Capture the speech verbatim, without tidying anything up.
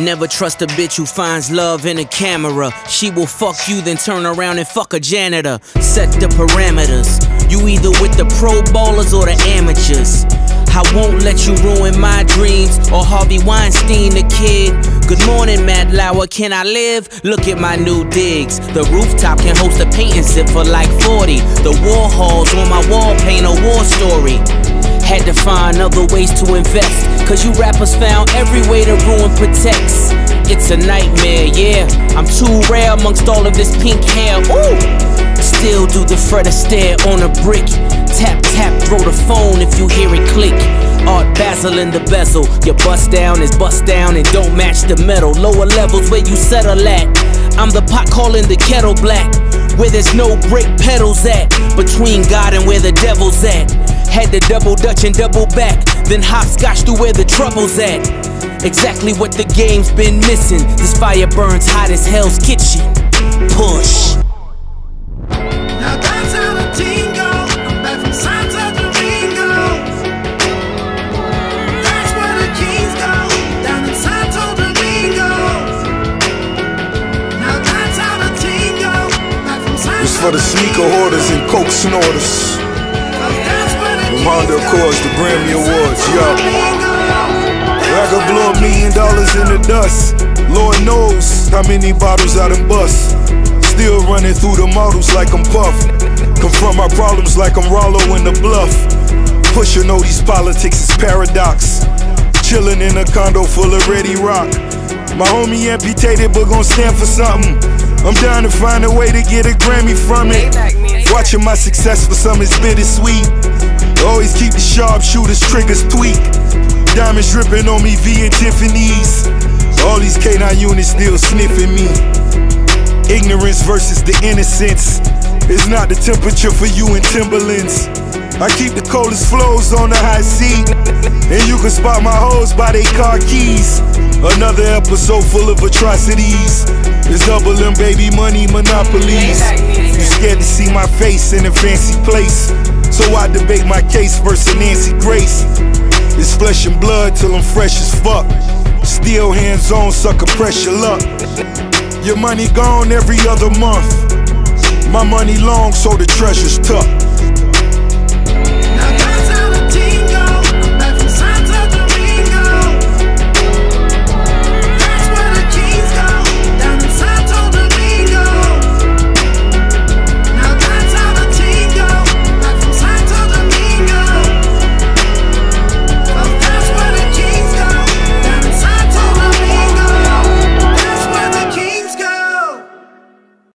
Never trust a bitch who finds love in a camera. She will fuck you, then turn around and fuck a janitor. Set the parameters. You either with the pro ballers or the amateurs. I won't let you ruin my dreams, or Harvey Weinstein the kid. Good morning, Matt Lauer, can I live? Look at my new digs. The rooftop can host a painting sip for like forty. The Warhols on my wall paint a war story. Had to find other ways to invest, cause you rappers found every way to ruin Pateks. It's a nightmare, yeah. I'm too rare amongst all of this pink hair. Ooh! Still do the Fred Astaire on a brick. Tap, tap, throw the phone if you hear it click. Art Basel-in the bezel. Your bust down is bust down and don't match the metal. Lower levels where you settle at. I'm the pot calling the kettle black. Where there's no brake pedals at. Between God and where the devil's at. Had to double dutch and double back. Then hopscotch through where the trouble's at. Exactly what the game's been missing. This fire burns hot as Hell's Kitchen. Push. Now that's how the team goes. Back from Santa Domingo. That's where the kings go. Down in Santo Domingo. Now that's how the team goes. Back from Santo It's for the sneaker hoarders and coke snorters. Reminder, of course, the Grammy Awards, yo. I could blow a million dollars in the dust. Lord knows how many bottles I done bust. Still running through the models like I'm Puff. Confront my problems like I'm Rollo in the Bluff. Pusha know these politics is paradox. Chillin' in a condo full of ready rock. My homie amputated but gon' stand for something. I'm down to find a way to get a Grammy from it. Watching my success for some is bittersweet. Always keep the sharpshooters triggers tweak. Diamonds dripping on me via Tiffany's. All these K nine units still sniffing me. Ignorance versus the innocence. It's not the temperature for you in Timberlands. I keep the coldest flows on the high seat. And you can spot my hoes by they car keys. Another episode full of atrocities. It's double M baby money monopolies. You scared to see my face in a fancy place. So I debate my case versus Nancy Grace. It's flesh and blood till I'm fresh as fuck. Still hands on, sucker pressure luck. Your money gone every other month. My money long, so the treasure's tough.